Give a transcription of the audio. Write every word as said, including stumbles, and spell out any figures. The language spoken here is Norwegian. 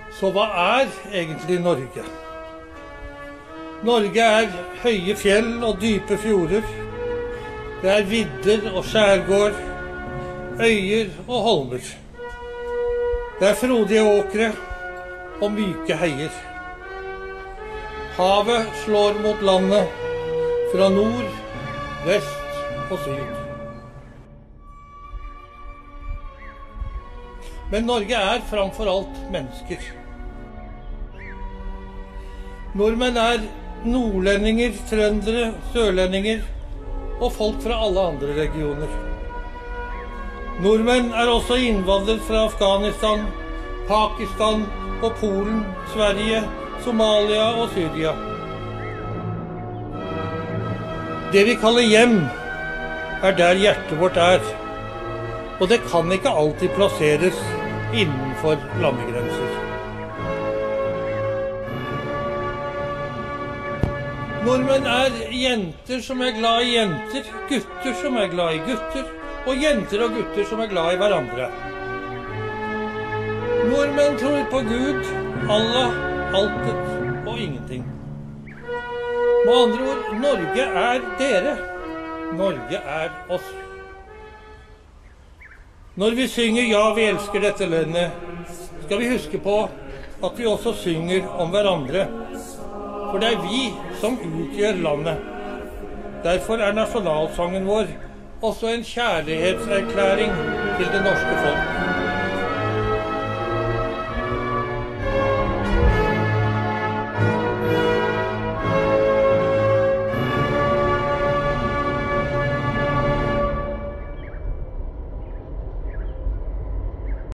Så hva er egentlig Norge? Norge er høye fjell og dype fjorder. Det er vidder og skjærgård, øyer og holmer. Det er frodige åkre og myke heier. Havet slår mot landet fra nord, vest og syd. Men Norge er framfor alt mennesker. Nordmenn er nordlendinger, trøndere, sørlendinger og folk fra alle andre regioner. Nordmenn er også innvandret fra Afghanistan, Pakistan og Polen, Sverige, Somalia og Syria. Det vi kaller hjem, er der hjertet vårt er, og det kan ikke alltid plasseres innenfor landegrenser. Nordmenn er jenter som er glad i jenter, gutter som er glad i gutter, og jenter og gutter som er glad i hverandre. Nordmenn tror på Gud, Allah, altet og ingenting. Med andre ord, Norge er dere. Norge er oss. Når vi synger «Ja, vi elsker dette landet», skal vi huske på at vi også synger om hverandre. For det er vi som utgjør landet. Derfor er nasjonalsangen vår også en kjærlighetserklæring til det norske folk.